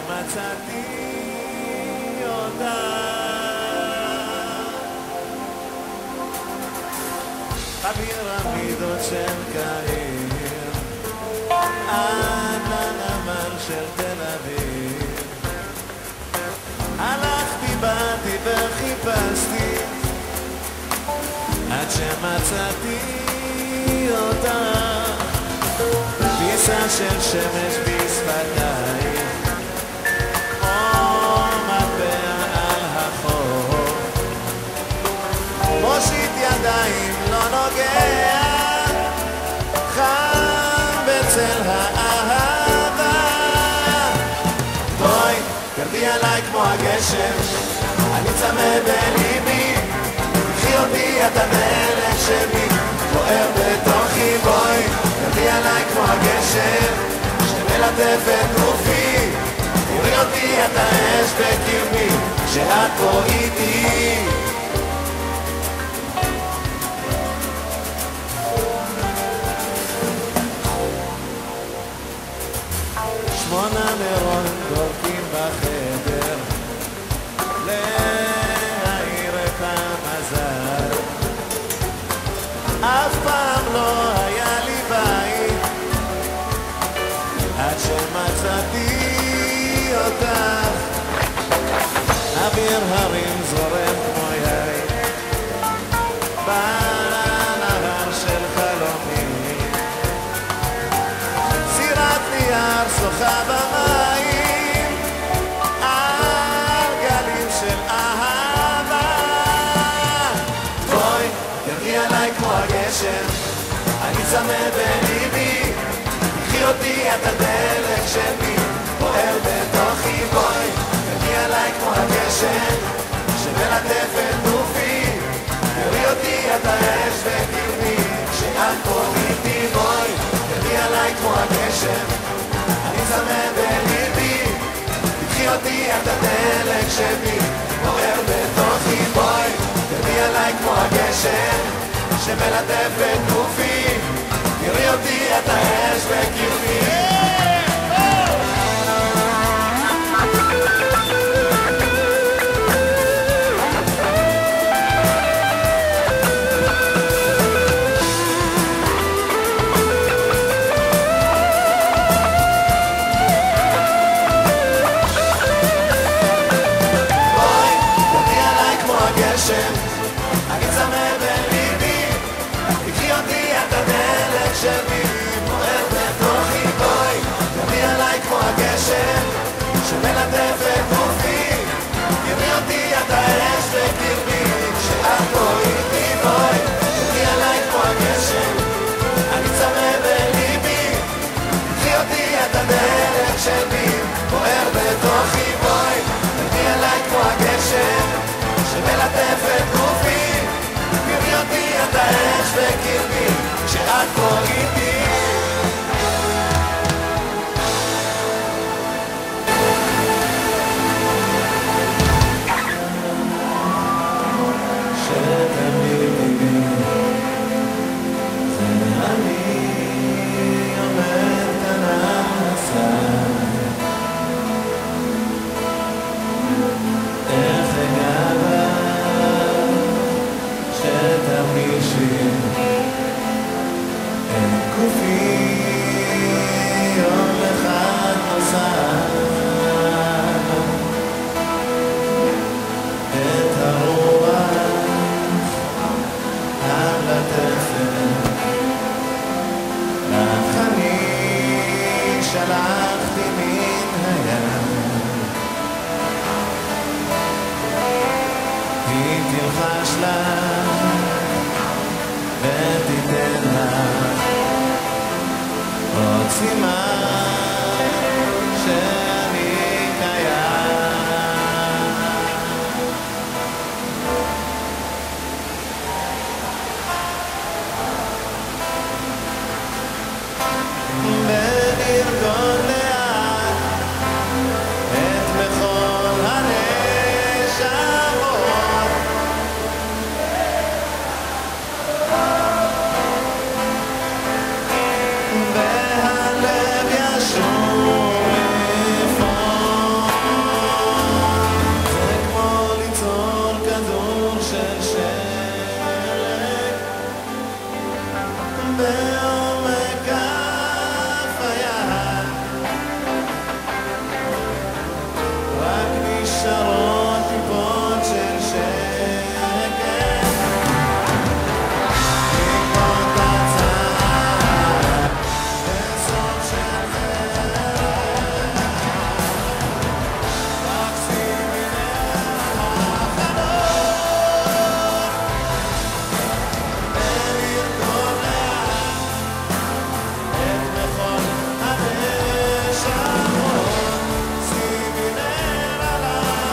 שמצאתי אותה בפירמידות של קהיר עד לנמל של תל אביב הלכתי, באתי וחיפשתי עד שמצאתי אותה פיסה של שמש בשפתיי כמו מטבע על החור מושיט ידיים לא נוגע חם בצל האהבה בואי תרדי עליי כמו הגשם אני צמא בליבי קחי אותי את הדרך שלי בוער בתוכי בואי תרדי עליי כמו הגשם שמלטף את גופי תראי אותי את האש בקרבי כשאת פה איתי שמונה נרות דולקים בחדר להאיר את המזל אף פעם לא היה לי בית עד שמצאתי אותך אוויר הרים זורם כמו יין בנהר של חלומי סירת נייר שוחה במים על גלים של אהבה בואי תרדי עליי כמו הגשם אני צמא בליבי קחי אותי את הדלק שלי בוער בתוכי בואי תרדי עליי כמו הגשם שמלטף את גופי תראי אותי את האש בקרבי כשאת פה איתי בואי תרדי עליי כמו הגשם אני צמא בליבי קחי אותי את הדלק שלי בוער בתוכי בואי תרדי עליי כמו הגשם שמלטף את גופי תראי אותי את האש בקרבי אני צמא בליבי קחי אותי את הדלק שלי בוער בתוכי בואי תרדי עליי כמו הגשם שמלטף את גופי תראי אותי את האש בקרבי כשאת פה איתי בואי תרדי עליי כמו הגשם אני צמא בליבי קחי אותי את הדלק שלי בוער בתוכי בואי תרדי עליי כמו הגשם שמלטף את גופי תראי אותי את האש בקרבי כשאת פה איתי שתמיד זה אני עומד כאן על הסף איך הגעת שתרגישי את גופי יום אחד נוסף את הרוח המלטפת לך אני שלחתי מן הים היא תלחש לך ותיתן לך עוד סימן שאני קיים ונרקוד לאט את בכל הנשמות והלב בעומק כף היד, רק נשארות טיפות של שקט, טיפות קצר בסוף של חרב, רק שימי לב לחלום ולרקוד לאט את מכל הנשמות. שימי לב על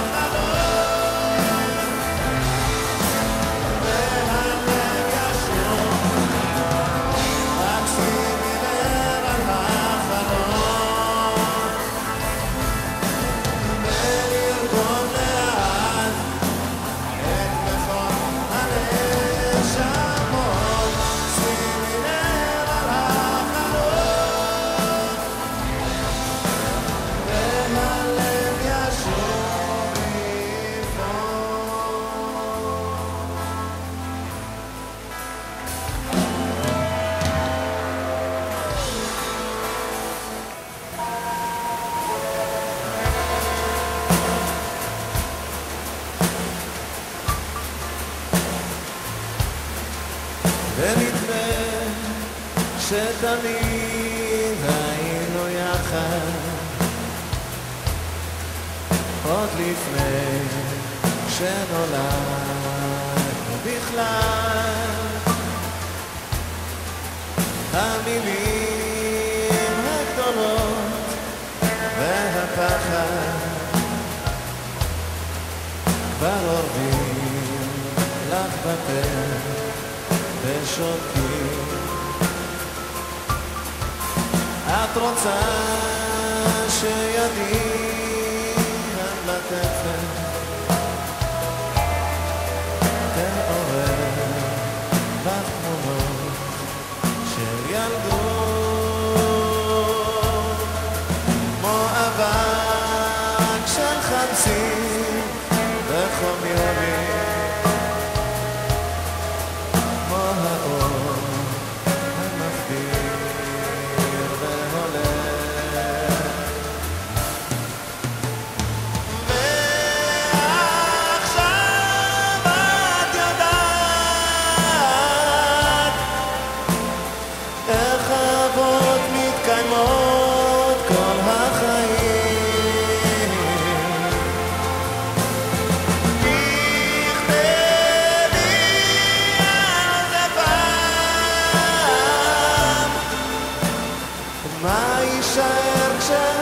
החלום והלב ישוב, רק שימי לב על החלום ולרקוד לאט את מכל הנשמות. שימי לב על החלום והלב ישוב ונדמה שתמיד היינו יחד, עוד לפני שנולדנו בכלל. המילים הגדולות והפחד כבר אורבים לך בפה ושותקים. את רוצה שידי המלטפת תעורר לך תמונות של ילדות, כמו אבק של חמסין בחום יומי, כמו האור המחדיר והולך. ועכשיו את יודעת איך אהבות מתקיימות כל החיים. תכתבי על זה פעם, מה יישאר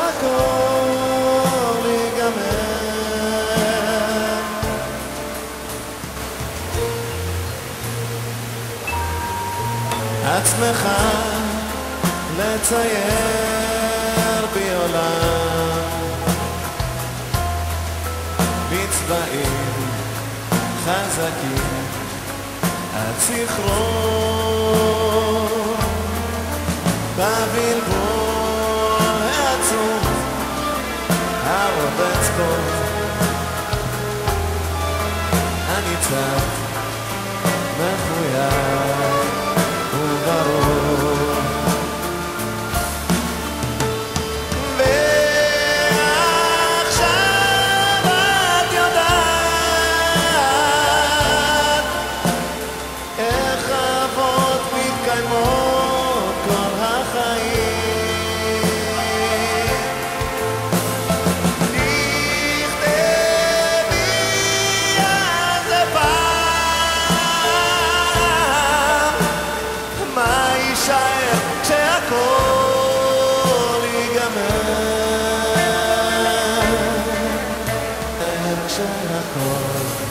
כשהכל ייגמר. את שמחה לצייר בי עולם בצבעים חזקים, את זכרון בבלבול העצום הרובץ בו הניצב מחויב וברור. ועכשיו את יודעת איך אהבות מתקיימות כל החיים. תכתבי על זה פעם, מה יישאר כשהכל ייגמר. כשהכל